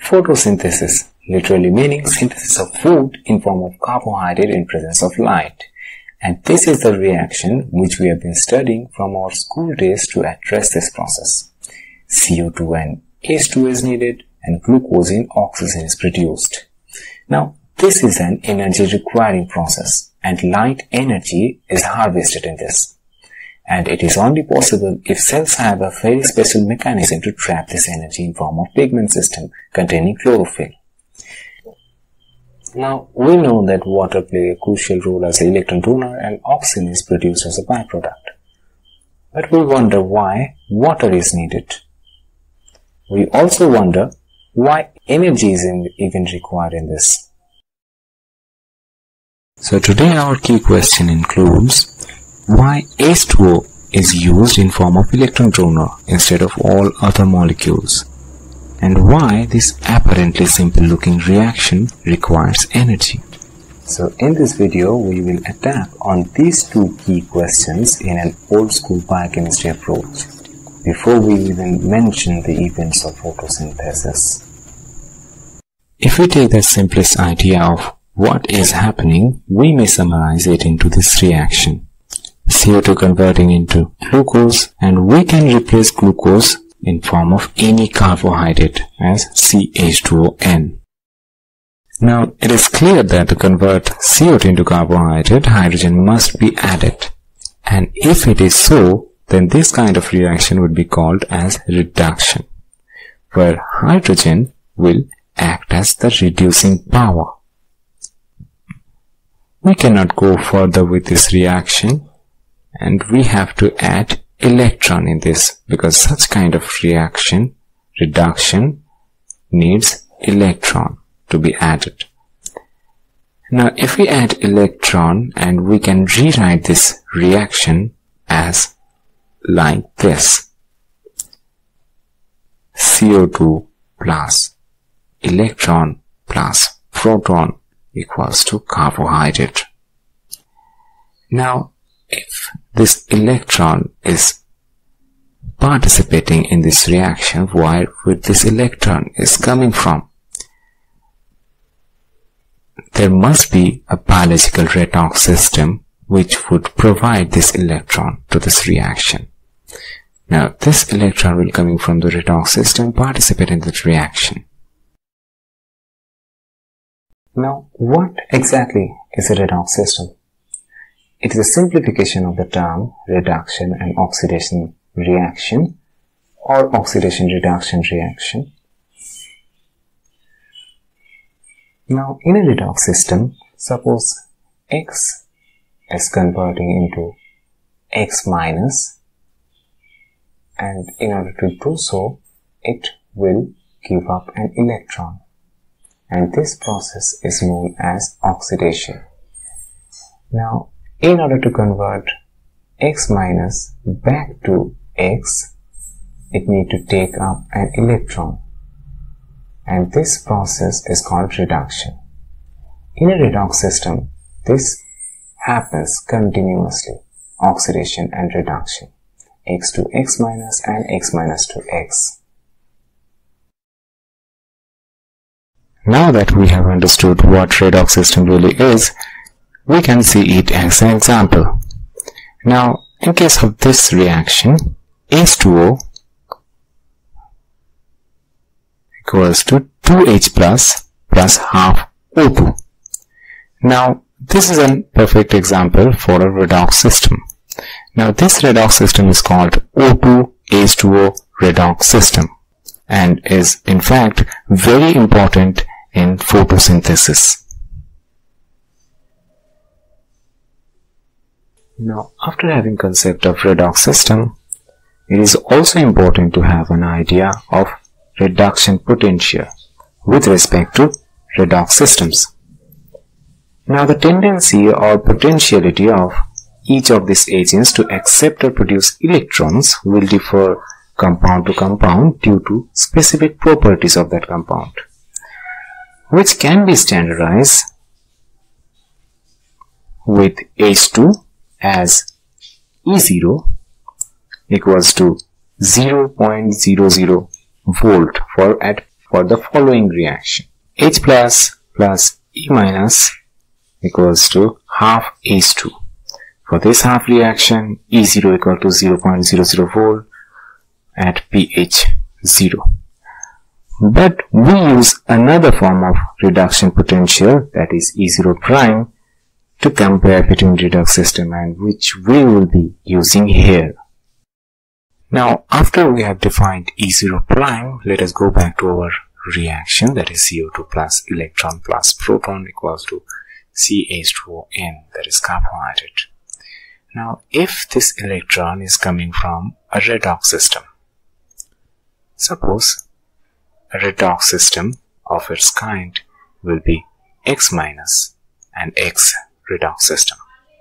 Photosynthesis, literally meaning synthesis of food in form of carbohydrate in presence of light. And this is the reaction which we have been studying from our school days to address this process. CO2 and H2 is needed and glucose in oxygen is produced. Now, this is an energy requiring process and light energy is harvested in this. And it is only possible if cells have a very special mechanism to trap this energy in form of pigment system containing chlorophyll. Now, we know that water plays a crucial role as an electron donor and oxygen is produced as a byproduct. But we wonder why water is needed. We also wonder why energy is even required in this. So today our key question includes why H2O is used in form of electron donor instead of all other molecules, and why this apparently simple looking reaction requires energy. So in this video we will attack on these two key questions in an old school biochemistry approach before we even mention the events of photosynthesis. If we take the simplest idea of what is happening, we may summarize it into this reaction. CO2 converting into glucose, and we can replace glucose in form of any carbohydrate as CH2ON. Now, it is clear that to convert CO2 into carbohydrate, hydrogen must be added. And if it is so, then this kind of reaction would be called as reduction, where hydrogen will act as the reducing power. We cannot go further with this reaction, and we have to add electron in this because such kind of reduction needs electron to be added. Now if we add electron, and we can rewrite this reaction as like this: CO2 plus electron plus proton equals to carbohydrate. Now if this electron is participating in this reaction, where would this electron is coming from? There must be a biological redox system which would provide this electron to this reaction. Now this electron will coming from the redox system participate in this reaction. Now what exactly is a redox system? It is a simplification of the term reduction and oxidation reaction or oxidation reduction reaction. Now in a redox system, suppose X is converting into X minus, and in order to do so, it will give up an electron, and this process is known as oxidation. Now in order to convert X minus back to X, it needs to take up an electron, and this process is called reduction. In a redox system, this happens continuously, oxidation and reduction, X to X minus and X minus to X. Now that we have understood what redox system really is, we can see it as an example. Now, in case of this reaction, H2O equals to 2H plus half O2. Now, this is a perfect example for a redox system. Now, this redox system is called O2H2O redox system and is in fact very important in photosynthesis. Now, after having concept of redox system, it is also important to have an idea of reduction potential with respect to redox systems. Now, the tendency or potentiality of each of these agents to accept or produce electrons will differ compound to compound due to specific properties of that compound, which can be standardized with H2 as E0 equals to 0.00 volt for at for the following reaction. H plus E minus equals to half H2. For this half reaction, E0 equal to 0.00 volt at pH 0. But we use another form of reduction potential, that is E0 prime, to compare between redox system, and which we will be using here. Now, after we have defined E0 prime, let us go back to our reaction, that is CO2 plus electron plus proton equals to CH2ON, that is carbohydrate. Now, if this electron is coming from a redox system, suppose a redox system of its kind will be X minus and X redox system.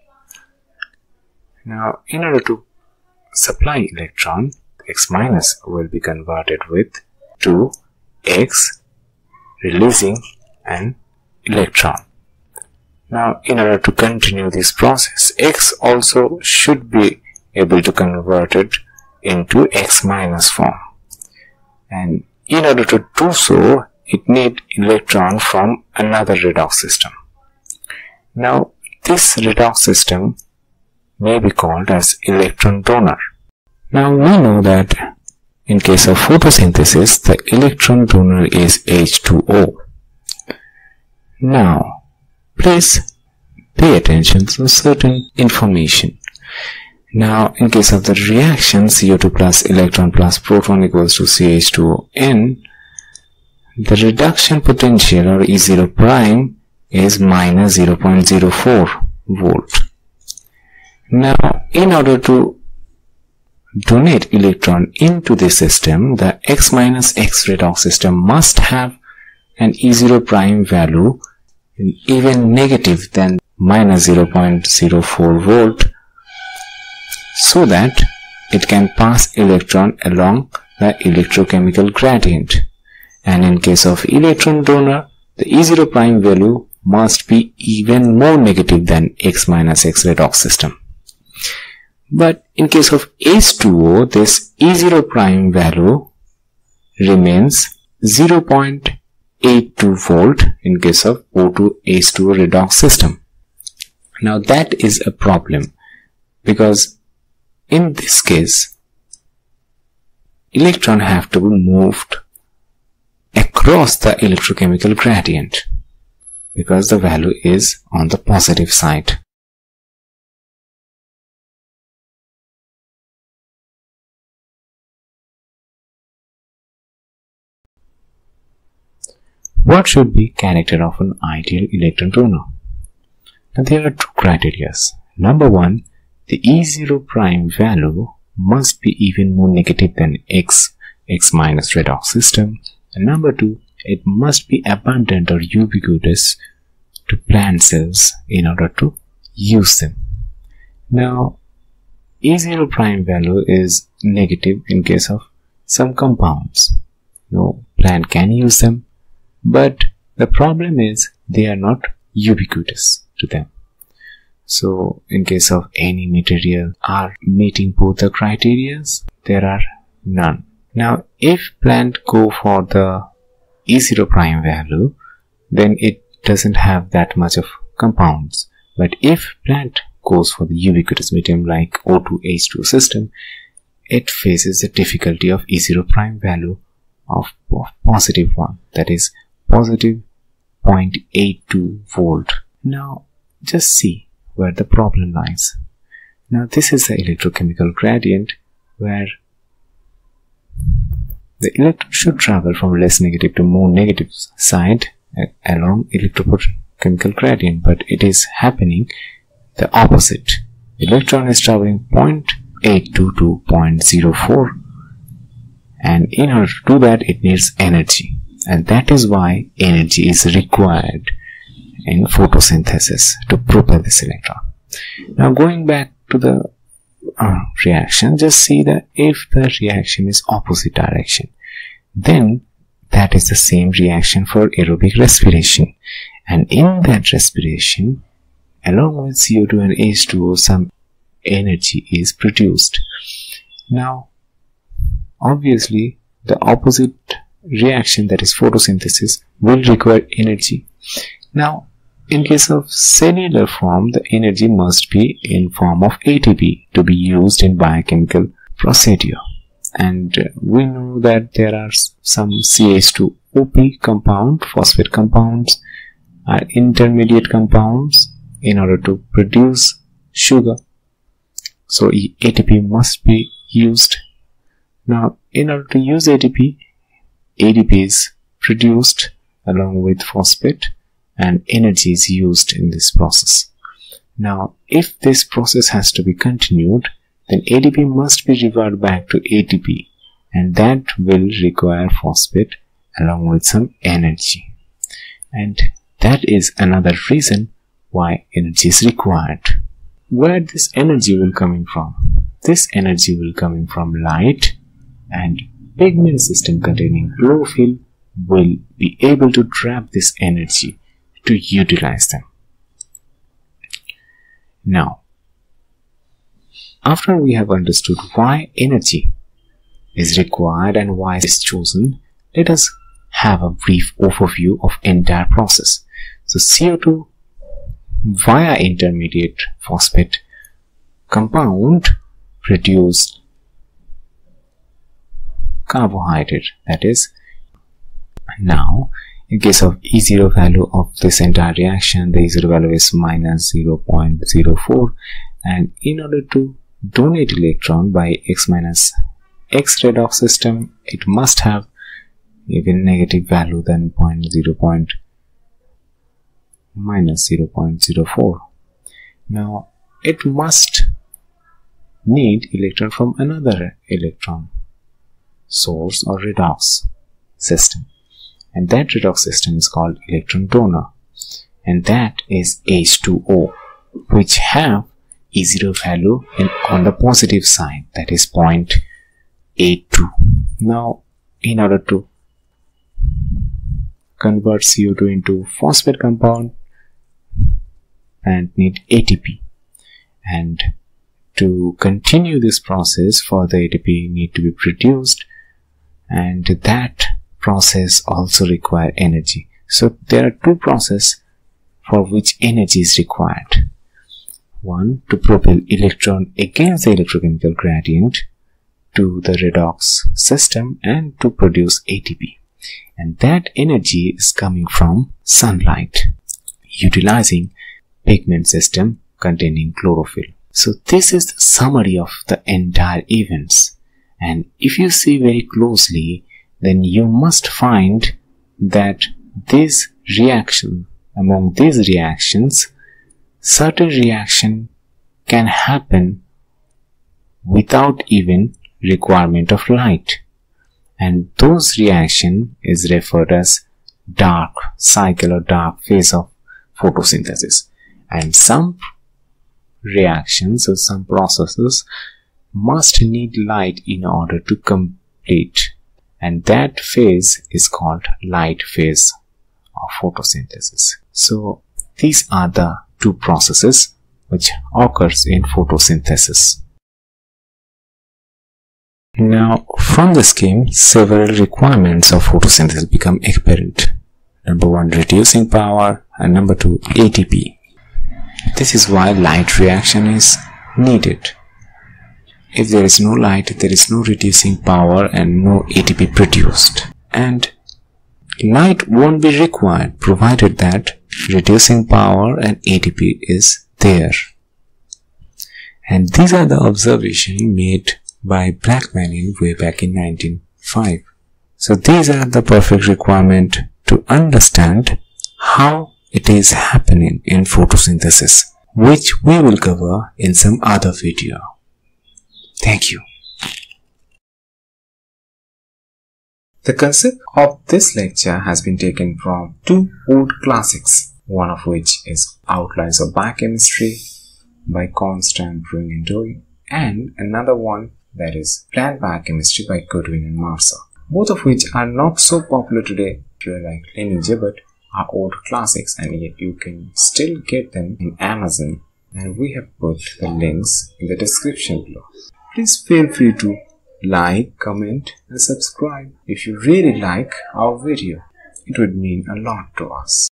Now, in order to supply electron, X minus will be converted with to X, releasing an electron. Now, in order to continue this process, X also should be able to convert it into X minus form. And in order to do so, it needs electron from another redox system. Now, this redox system may be called as electron donor. Now, we know that in case of photosynthesis, the electron donor is H2O. Now, please pay attention to certain information. Now, in case of the reaction CO2 plus electron plus proton equals to CH2ON, the reduction potential, or E0 prime, is minus 0.04 volt. Now, in order to donate electron into the system, the X minus X redox system must have an E0 prime value even negative than minus 0.04 volt, so that it can pass electron along the electrochemical gradient. And in case of electron donor, the E0 prime value must be even more negative than X minus X redox system. But in case of H2O, this E0 prime value remains 0.82 volt in case of O2 H2O redox system. Now, that is a problem, because in this case, electron have to be moved across the electrochemical gradient, because the value is on the positive side. What should be character of an ideal electron donor? Now, there are two criteria. Number one, the E0 prime value must be even more negative than X minus redox system. And number two, it must be abundant or ubiquitous to plant cells in order to use them. Now, E0 prime value is negative in case of some compounds. No plant can use them, but the problem is they are not ubiquitous to them. So, in case of any material are meeting both the criteria, there are none. Now, if plant go for the E0 prime value, then it doesn't have that much of compounds. But if plant goes for the ubiquitous medium like O2 H2 system, it faces the difficulty of E0 prime value of positive one, that is positive 0.82 volt. Now, just see where the problem lies. Now, this is the electrochemical gradient where the electron should travel from less negative to more negative side along electrochemical gradient, but it is happening the opposite. Electron is traveling 0.82 to 0.04, and in order to do that, it needs energy, and that is why energy is required in photosynthesis to propel this electron. Now, going back to the reaction, just see that if the reaction is opposite direction, then that is the same reaction for aerobic respiration, and in that respiration, along with CO2 and H2O, some energy is produced. Now, obviously, the opposite reaction, that is photosynthesis, will require energy. Now, in case of cellular form, the energy must be in form of ATP to be used in biochemical procedure. And we know that there are some CH2OP compound, phosphate compounds, are intermediate compounds in order to produce sugar. So ATP must be used. Now, in order to use ATP, ADP is produced along with phosphate and energy is used in this process. Now, if this process has to be continued, then ADP must be reverted back to ATP, and that will require phosphate along with some energy. And that is another reason why energy is required. Where this energy will coming from? This energy will coming from light, and pigment system containing chlorophyll will be able to trap this energy to utilize them. Now, after we have understood why energy is required and why it is chosen, let us have a brief overview of entire process. So CO2 via intermediate phosphate compound produce carbohydrate, that is. Now, in case of E0 value of this entire reaction, the E0 value is minus 0.04, and in order to donate electron by X minus X redox system, it must have even negative value than minus 0.04. Now, it must need electron from another electron source or redox system, and that redox system is called electron donor, and that is H2O, which have E0 value on the positive side, that is 0.82. Now, in order to convert CO2 into phosphate compound and need ATP, and to continue this process, further ATP need to be produced, and that process also require energy. So there are two processes for which energy is required. One, to propel electron against the electrochemical gradient to the redox system and to produce ATP. And that energy is coming from sunlight, utilizing pigment system containing chlorophyll. So this is the summary of the entire events. And if you see very closely, then you must find that this reaction, among these reactions, certain reaction can happen without even requirement of light, and those reaction is referred as dark cycle or dark phase of photosynthesis. And some reactions or some processes must need light in order to complete, and that phase is called light phase of photosynthesis. So these are the two processes which occurs in photosynthesis. Now, from the scheme, several requirements of photosynthesis become apparent. Number 1, reducing power, and number 2, ATP. This is why light reaction is needed. If there is no light, there is no reducing power and no ATP produced. And light won't be required provided that reducing power and ATP is there. And these are the observations made by Blackman way back in 1905. So these are the perfect requirement to understand how it is happening in photosynthesis, which we will cover in some other video. Thank you. The concept of this lecture has been taken from two old classics, one of which is Outlines of Biochemistry by Constant Brewing and Dewey, and another one that is Plant Biochemistry by Goodwin and Marsa, both of which are not so popular today, like lineage, but are old classics, and yet you can still get them in Amazon, and we have put the links in the description below. Please feel free to like, comment and subscribe. If you really like our video, it would mean a lot to us.